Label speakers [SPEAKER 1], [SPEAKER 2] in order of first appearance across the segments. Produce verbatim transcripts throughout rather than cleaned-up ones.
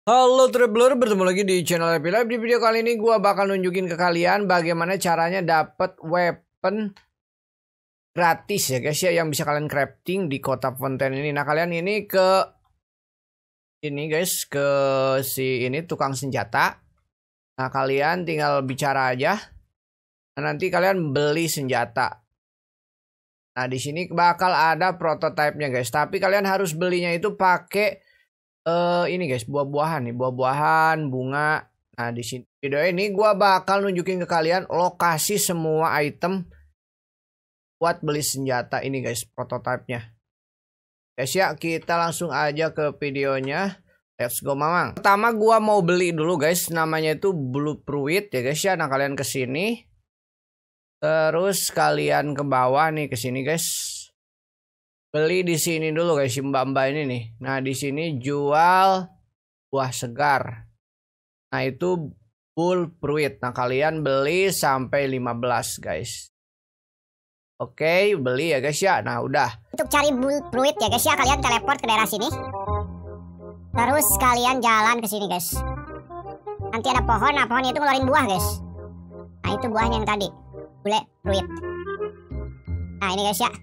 [SPEAKER 1] Halo traveler, bertemu lagi di channel Happy Life. Di video kali ini gua bakal nunjukin ke kalian bagaimana caranya dapat weapon gratis ya guys ya, yang bisa kalian crafting di kota Fontaine ini. Nah kalian ini ke ini guys, ke si ini tukang senjata. Nah kalian tinggal bicara aja. Nah, nanti kalian beli senjata. Nah di sini bakal ada prototipenya guys, tapi kalian harus belinya itu pakai Uh, ini guys, buah-buahan nih, buah-buahan, bunga. Nah di sini video ini gua bakal nunjukin ke kalian lokasi semua item buat beli senjata ini guys, prototipenya. Guys ya, kita langsung aja ke videonya. Let's go mamang. Pertama gua mau beli dulu guys, namanya itu Blue Fruit ya guys ya. Nah kalian ke sini, terus kalian ke bawah nih, ke sini guys. Beli di sini dulu guys, mbak-mbak ini nih. Nah di sini jual buah segar. Nah itu Bull Fruit. Nah kalian beli sampai lima belas guys. Oke, beli ya guys ya. Nah udah.
[SPEAKER 2] Untuk cari Bull Fruit ya guys ya, kalian teleport ke daerah sini. Terus kalian jalan ke sini guys. Nanti ada pohon, nah pohon itu ngeluarin buah guys. Nah itu buahnya yang tadi, Bull Fruit. Nah ini guys ya.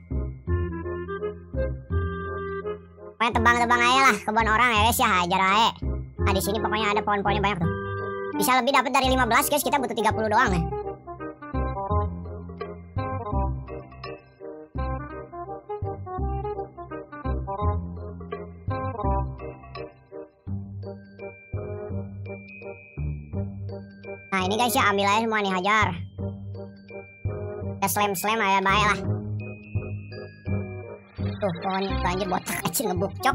[SPEAKER 2] Pokoknya tebang-tebang aja lah kebun orang ya guys ya, hajar aja. Nah di sini pokoknya ada pohon-pohonnya banyak tuh. Bisa lebih dapat dari lima belas guys, kita butuh tiga puluh doang ya. Nah ini guys ya, ambil aja semua nih, hajar. Kita slam-slam aja baik lah. Tuh pohon banjir botak aja ngebukcok.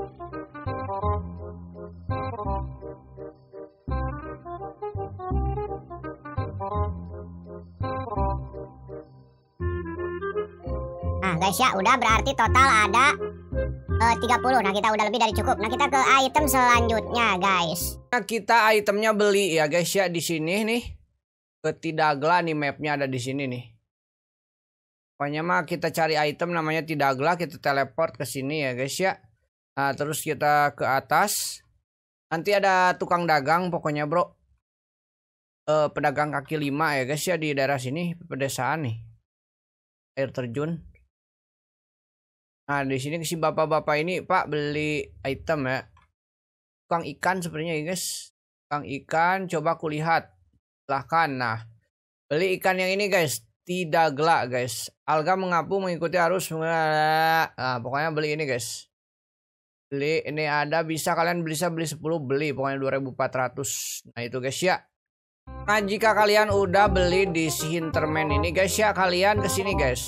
[SPEAKER 2] Nah guys ya, udah berarti total ada uh, tiga puluh. Nah kita udah lebih dari cukup. Nah kita ke item selanjutnya guys.
[SPEAKER 1] Nah kita itemnya beli ya guys ya, di sini nih. Ke Tidagla nih, mapnya ada di sini nih. Pokoknya mah kita cari item namanya Tidagla, kita teleport ke sini ya guys ya. Nah, terus kita ke atas. Nanti ada tukang dagang pokoknya bro. Eh, pedagang kaki lima ya guys ya, di daerah sini, pedesaan nih. Air terjun. Nah, di sini si bapak-bapak ini, Pak, beli item ya. Tukang ikan sepertinya ya guys. Tukang ikan, coba aku lihat. Silahkan. Nah, beli ikan yang ini guys. Tidagla guys, Alga mengaku mengikuti arus. Nah pokoknya beli ini guys, beli ini ada, bisa kalian bisa beli sepuluh, beli pokoknya dua ribu empat ratus. Nah itu guys ya. Nah jika kalian udah beli di si Hinterman ini guys ya, kalian kesini guys,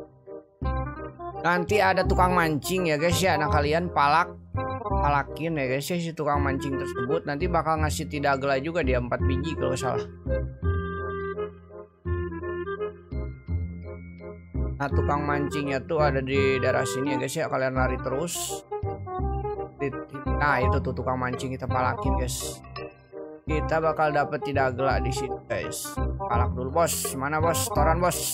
[SPEAKER 1] nanti ada tukang mancing ya guys ya. Nah kalian palak palakin ya guys ya si tukang mancing tersebut, nanti bakal ngasih Tidagla juga, dia empat biji kalau salah. Nah tukang mancingnya tuh ada di daerah sini ya guys ya, kalian lari terus. Nah itu tuh tukang mancing, kita palakin guys. Kita bakal dapet Tidagla di sini guys. Palak dulu bos, mana bos, toran bos.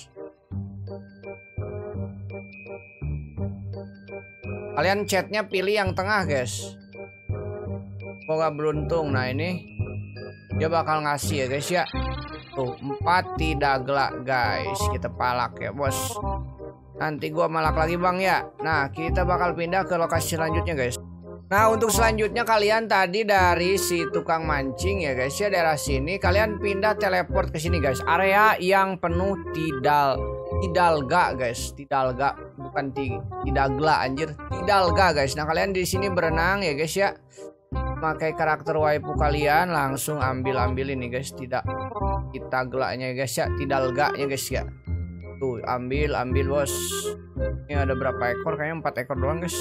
[SPEAKER 1] Kalian chatnya pilih yang tengah guys. Semoga beruntung. Nah ini dia bakal ngasih ya guys ya. Tuh empat Tidagla guys, kita palak ya bos. Nanti gua malak lagi bang ya. Nah kita bakal pindah ke lokasi selanjutnya guys. Nah untuk selanjutnya kalian tadi dari si tukang mancing ya guys ya, daerah sini kalian pindah teleport ke sini guys. Area yang penuh tidal Tidalga guys, Tidalga bukan Tidagla anjir, Tidalga guys. Nah kalian di sini berenang ya guys ya. Pakai karakter waifu kalian, langsung ambil-ambil ini guys, tidak Tidaglanya guys ya, Tidalganya guys ya. Tuh ambil ambil bos. Ini ada berapa ekor, kayaknya empat ekor doang guys.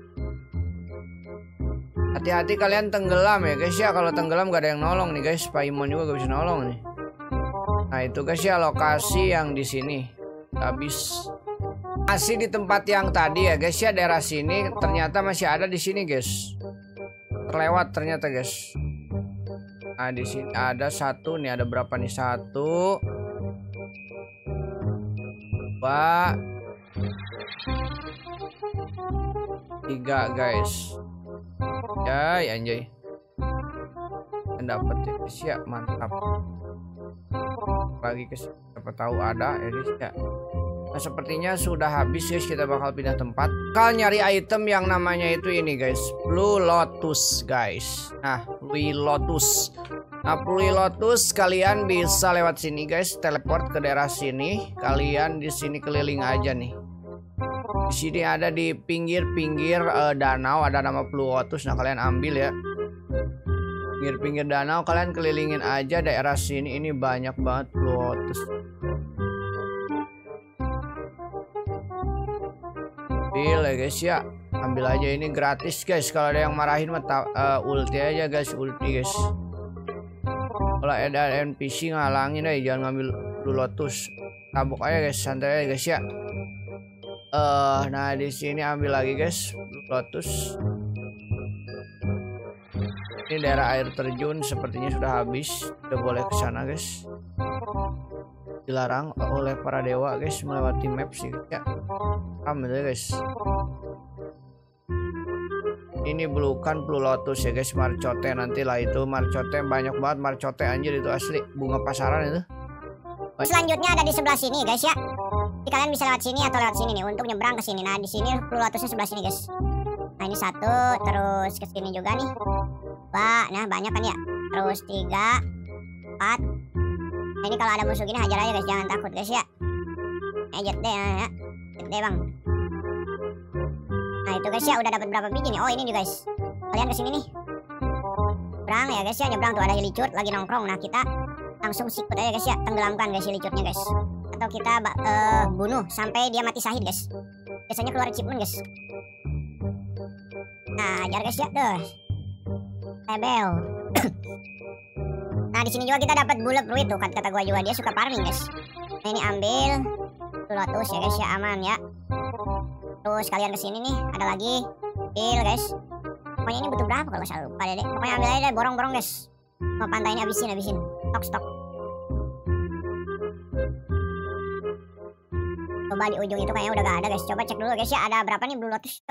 [SPEAKER 1] Hati-hati kalian tenggelam ya guys ya, kalau tenggelam gak ada yang nolong nih guys. Paimon juga gak bisa nolong nih. Nah itu guys ya lokasi yang di sini. Habis masih di tempat yang tadi ya guys ya, daerah sini ternyata masih ada di sini guys. Terlewat ternyata guys. Nah di sini ada satu nih, ada berapa nih, satu, dua, tiga guys. Anjay anjay. dapat ya guys ya, mantap. Lagi guys, siapa tahu ada ya guys ya. Nah sepertinya sudah habis guys, kita bakal pindah tempat. Bakal nyari item yang namanya itu ini guys, Blue Lotus guys. Nah Blue Lotus. Nah Blue Lotus kalian bisa lewat sini guys, teleport ke daerah sini. Kalian di sini keliling aja nih. Di sini ada di pinggir-pinggir uh, danau ada nama Blue Lotus. Nah kalian ambil ya. Pinggir-pinggir danau kalian kelilingin aja daerah sini, ini banyak banget Blue Lotus. Ambil ya guys ya, ambil aja ini gratis guys. Kalau ada yang marahin mah uh, ulti aja guys, ulti guys. Kalau ada N P C ngalangin aja, jangan ngambil Blue Lotus. Tabuk aja guys, santai aja guys ya. Uh, nah di sini ambil lagi guys Blue Lotus. Ini daerah air terjun sepertinya sudah habis, udah boleh ke sana guys. Dilarang oleh para dewa guys melewati map sih ya. Ambil ya guys. Ini bukan Blue Lotus ya guys, marcote nanti lah itu. Marcote banyak banget marcote anjir, itu asli bunga pasaran itu.
[SPEAKER 2] Selanjutnya ada di sebelah sini guys ya. Jadi kalian bisa lewat sini atau lewat sini nih untuk nyebrang ke sini. Nah di sini Blue Lotusnya sebelah sini guys. Nah ini satu, terus ke sini juga nih. Wah, nah banyak kan ya. Terus tiga, empat. Nah, ini kalau ada musuh gini hajar aja guys, jangan takut guys ya. Ejet deh ya, ejet deh bang. Nah itu guys ya, udah dapat berapa biji nih? Oh ini nih guys, kalian kesini nih. Nyebrang ya guys ya, nyebrang tuh ada hilicut lagi nongkrong. Nah kita langsung sikut aja guys ya, tenggelamkan guys hilicutnya guys. Atau kita uh, bunuh sampai dia mati syahid guys. Biasanya keluar achievement guys. Nah ajar guys ya, tuh. Rebel. Nah di sini juga kita dapat bullet fruit tuh kan, kata gua juga dia suka farming guys. Nah ini ambil Blue Lotus ya guys ya, aman ya. Terus kalian kesini nih, ada lagi pil guys. Pokoknya ini butuh berapa kalau nggak salah lupa deh. Pokoknya ambil aja deh, borong-borong guys. Mau pantai ini habisin habisin. Stok stok. Coba di ujung itu kayaknya udah gak ada guys. Coba cek dulu guys ya, ada berapa nih Blue Lotus.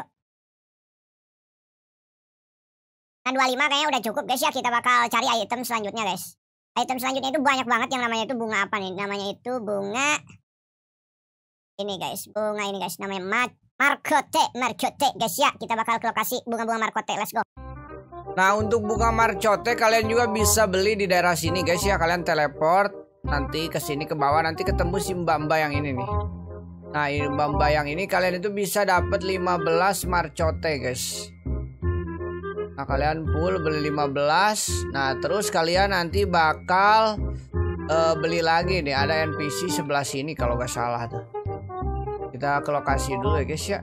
[SPEAKER 2] Nah dua puluh lima kayaknya udah cukup guys ya. Kita bakal cari item selanjutnya guys. Item selanjutnya itu banyak banget yang namanya itu bunga apa nih? Namanya itu bunga ini guys, bunga ini guys, namanya Mar Marcote, Marcote guys ya. Kita bakal ke lokasi bunga-bunga Marcote, let's go.
[SPEAKER 1] Nah untuk bunga Marcote kalian juga bisa beli di daerah sini guys ya. Kalian teleport nanti ke sini ke bawah, nanti ketemu si mbak-mbak yang ini nih. Nah ini mbak-mbak yang ini kalian itu bisa dapat lima belas Marcote guys. Nah kalian full beli lima belas. Nah terus kalian nanti bakal uh, beli lagi nih, ada N P C sebelah sini kalau nggak salah tuh. Kita ke lokasi dulu ya guys ya.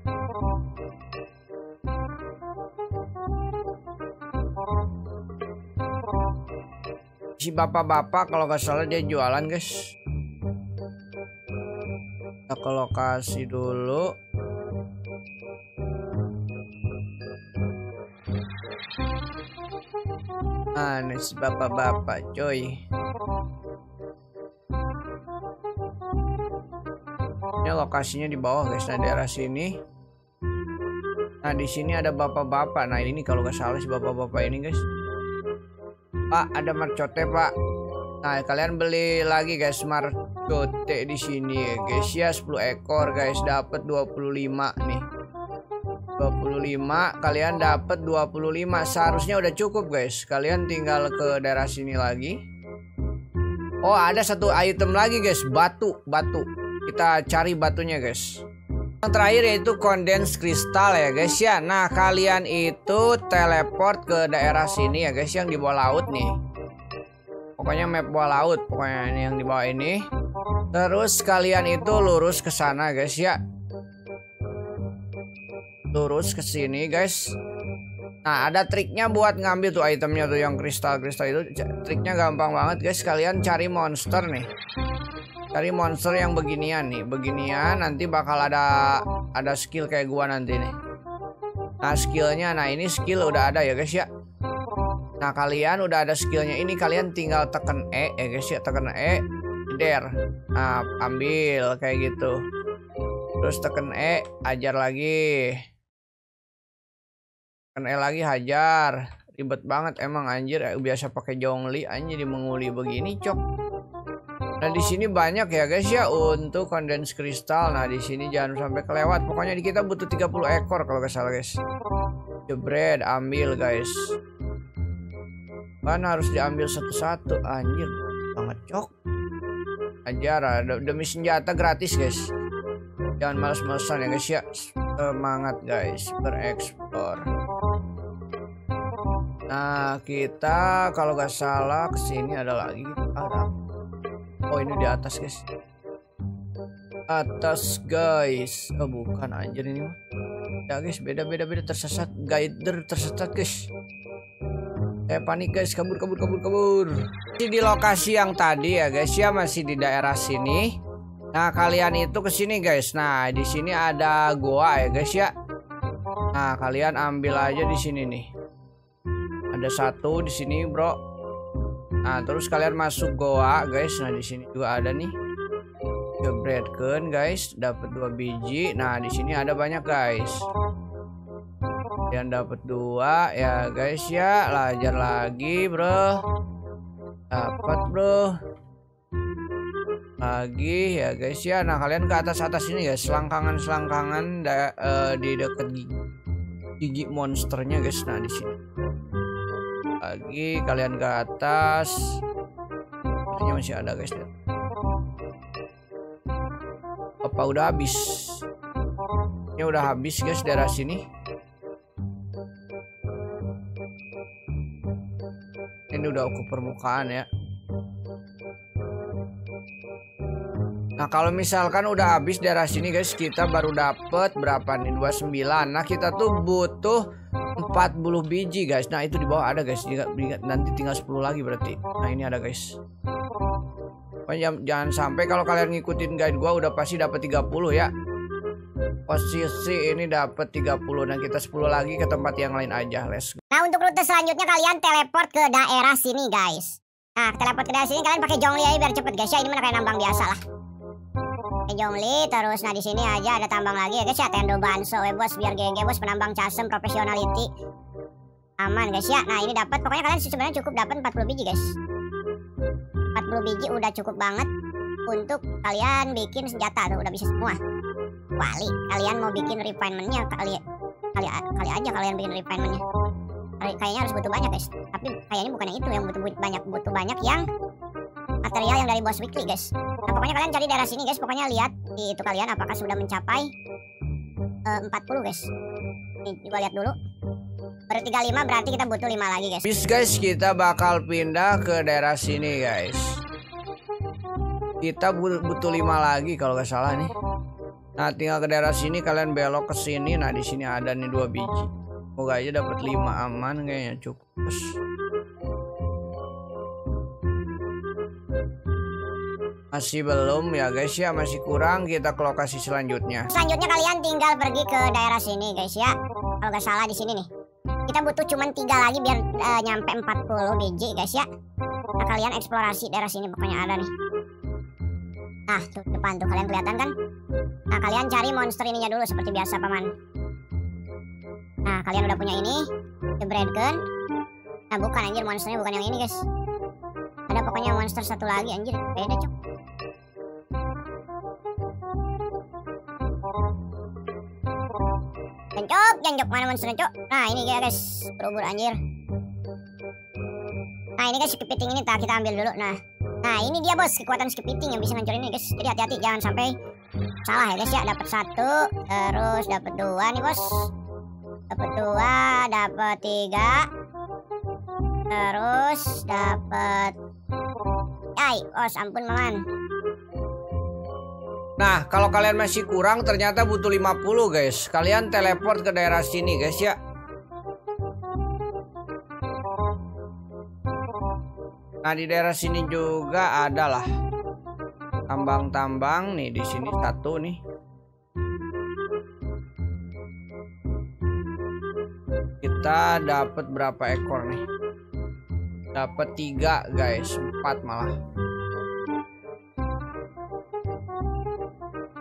[SPEAKER 1] Si bapak-bapak kalau nggak salah dia jualan guys. Kita ke lokasi dulu. Ah, nih si bapak-bapak coy. Ini lokasinya di bawah guys, nah daerah sini. Nah di sini ada bapak-bapak. Nah ini kalau nggak salah si bapak-bapak ini guys. Pak ada Marcote pak. Nah kalian beli lagi guys Marcote di sini ya guys ya, sepuluh ekor guys, dapat dua puluh lima nih. dua puluh lima kalian dapat dua puluh lima, seharusnya udah cukup guys. Kalian tinggal ke daerah sini lagi. Oh ada satu item lagi guys, batu batu. Kita cari batunya guys. Yang terakhir yaitu condensed crystal ya guys ya. Nah kalian itu teleport ke daerah sini ya guys, yang di bawah laut nih. Pokoknya map bawah laut, pokoknya ini yang di bawah ini. Terus kalian itu lurus ke sana guys ya. Lurus ke sini guys. Nah ada triknya buat ngambil tuh itemnya tuh yang kristal-kristal itu. Triknya gampang banget guys. Kalian cari monster nih. Cari monster yang beginian nih, beginian nanti bakal ada ada skill kayak gua nanti nih. Nah skillnya, nah ini skill udah ada ya guys ya. Nah kalian udah ada skillnya ini, kalian tinggal tekan E ya guys ya, tekan E, der. Nah ambil kayak gitu. Terus tekan E, ajar lagi. Tekan E lagi, hajar. Ribet banget emang anjir, biasa pakai jongli anjir di menguli begini, cok. Nah, di sini banyak ya guys ya untuk kondens kristal. Nah, di sini jangan sampai kelewat. Pokoknya di kita butuh tiga puluh ekor kalau nggak salah, guys. Jebret, ambil guys. Kan harus diambil satu-satu, anjir. Banget, cok. Ajar, demi senjata gratis, guys. Jangan males-malesan ya guys ya. Semangat guys, bereksplor. Nah, kita kalau nggak salah kesini ada lagi. Ada. Oh, ini di atas guys. Atas guys. Oh, bukan anjir ini mah. Ya guys, beda beda beda tersesat. Guider tersesat guys. Saya panik guys, kabur kabur kabur kabur. Masih di lokasi yang tadi ya guys ya, masih di daerah sini. Nah, kalian itu ke sini guys. Nah, di sini ada goa ya guys ya. Nah, kalian ambil aja di sini nih. Ada satu di sini, bro. Nah, terus kalian masuk goa, guys. Nah, di sini juga ada nih. Jebretkan, guys. Dapat dua biji. Nah, di sini ada banyak, guys. Yang dapat dua, ya, guys ya. Lajar lagi, bro. Dapat, bro. Lagi, ya, guys ya. Nah, kalian ke atas-atas ini, guys. Selangkangan-selangkangan uh, di dekat gigi, gigi monsternya, guys. Nah, di sini. Lagi kalian ke atas. Sepertinya masih ada guys. Apa udah habis? Ini udah habis guys daerah sini. Ini udah ke permukaan ya. Nah, kalau misalkan udah habis daerah sini guys, kita baru dapet berapa nih? dua puluh sembilan. Nah, kita tuh butuh empat puluh biji guys. Nah, itu di bawah ada guys. Nanti tinggal sepuluh lagi berarti. Nah, ini ada guys. Pokoknya jangan sampai kalau kalian ngikutin guide gua udah pasti dapat tiga puluh ya. Posisi ini dapat tiga puluh dan kita sepuluh lagi ke tempat yang lain aja. Let's go.
[SPEAKER 2] Nah, untuk rute selanjutnya kalian teleport ke daerah sini guys. Nah, teleport ke daerah sini kalian pakai jongli aja biar cepet guys ya. Ini mana kayak nambang biasa lah. Jongli terus. Nah, di sini aja ada tambang lagi ya guys ya. Tendo banso we bos, biar G G bos, penambang casem professionality. Aman guys ya. Nah, ini dapat, pokoknya kalian sebenarnya cukup dapat empat puluh biji guys. empat puluh biji udah cukup banget untuk kalian bikin senjata tuh, udah bisa semua. Wali, kalian mau bikin refinementnya kali kali kali aja kalian bikin refinementnya. Kayaknya harus butuh banyak guys. Tapi kayaknya bukan yang itu yang butuh banyak, butuh banyak yang material yang dari Boss Weekly guys. Nah, pokoknya kalian cari daerah sini guys. Pokoknya lihat di itu kalian apakah sudah mencapai uh, empat puluh guys. Nih juga lihat dulu. Baru tiga puluh lima, berarti kita butuh lima lagi guys.
[SPEAKER 1] Bis guys, kita bakal pindah ke daerah sini guys. Kita butuh lima lagi kalau nggak salah nih. Nah, tinggal ke daerah sini kalian belok ke sini. Nah, di sini ada nih dua biji. Semoga aja dapat lima, aman kayaknya cukup. Masih belum ya guys ya, masih kurang. Kita ke lokasi selanjutnya.
[SPEAKER 2] Selanjutnya kalian tinggal pergi ke daerah sini guys ya. Kalau nggak salah di sini nih. Kita butuh cuman tiga lagi biar uh, nyampe empat puluh biji guys ya. Nah, kalian eksplorasi daerah sini pokoknya ada nih. Nah, tuh depan tuh kalian kelihatan kan? Nah, kalian cari monster ininya dulu seperti biasa paman. Nah, kalian udah punya ini, jebretkan. Nah, bukan anjir, monsternya bukan yang ini guys. Ada pokoknya monster satu lagi anjir, beda cok. Jancok, jancok, mana monsternya cok? Nah, ini guys, berubur anjir. Nah, ini guys kepiting ini tak kita ambil dulu. Nah, nah ini dia bos, kekuatan kepiting yang bisa ngancurin ini guys. Jadi hati-hati jangan sampai salah ya guys ya. Dapat satu, terus dapat dua nih bos. Dapat dua, dapat tiga, terus dapat. Ay, bos ampun maman.
[SPEAKER 1] Nah, kalau kalian masih kurang ternyata butuh lima puluh guys. Kalian teleport ke daerah sini guys ya. Nah, di daerah sini juga ada lah tambang-tambang nih, di sini satu nih. Kita dapat berapa ekor nih? Dapat tiga guys, empat malah.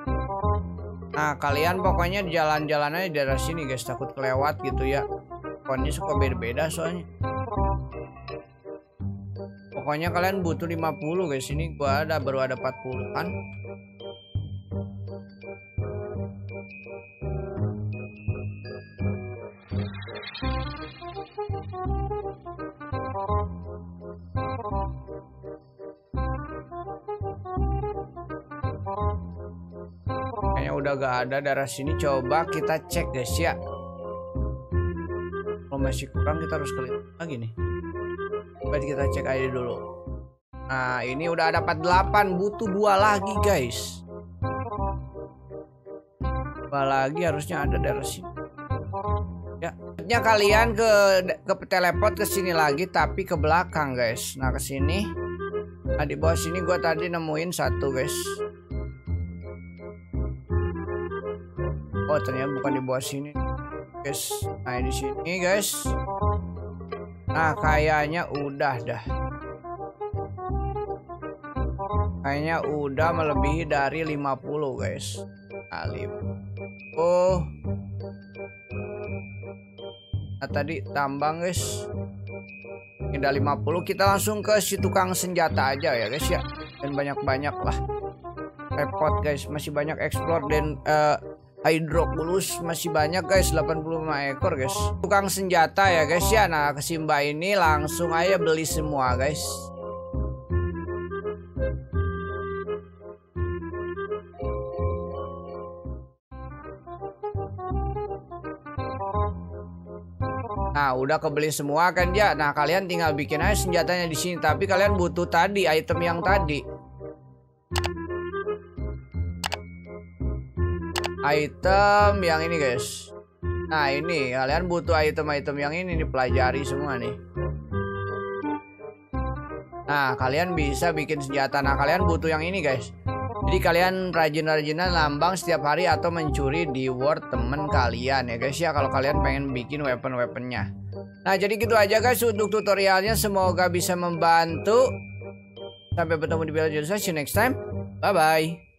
[SPEAKER 1] Nah, kalian pokoknya jalan-jalan aja di daerah sini guys, takut kelewat gitu ya. weaponnya suka beda-beda soalnya. Pokoknya kalian butuh lima puluh guys. Ini gua ada baru ada empat puluh kan. Kayaknya udah gak ada darah sini. Coba kita cek guys ya. Kalau masih kurang kita harus klik lagi nih. Coba kita cek aja dulu. Nah ini udah ada empat puluh delapan. Butuh dua lagi guys. Dua lagi harusnya ada darah sini. Ya, selanjutnya kalian ke ke teleport ke sini lagi tapi ke belakang guys. Nah ke sini. Nah di bawah sini gua tadi nemuin satu guys. Oh ternyata bukan di bawah sini guys. Nah di sini guys. Nah kayaknya udah dah. Kayaknya udah melebihi dari lima puluh guys. Nah, lima puluh. Nah tadi tambang guys. Udah lima puluh. Kita langsung ke si tukang senjata aja ya guys ya. Dan banyak-banyak lah. Repot guys. Masih banyak explore dan uh, Hydroculus masih banyak guys, delapan puluh lima ekor guys. Tukang senjata ya guys ya. Nah ke Simba ini langsung aja beli semua guys. Nah udah kebeli semua kan ya. Nah kalian tinggal bikin aja senjatanya di sini. Tapi kalian butuh tadi item yang tadi. Item yang ini guys. Nah ini kalian butuh item-item yang ini nih, pelajari semua nih. Nah kalian bisa bikin senjata. Nah kalian butuh yang ini guys. Jadi kalian rajin-rajinan lambang setiap hari atau mencuri di world temen kalian ya guys ya. Kalau kalian pengen bikin weapon-weaponnya. Nah jadi gitu aja guys untuk tutorialnya. Semoga bisa membantu. Sampai bertemu di video selanjutnya. See you next time. Bye bye.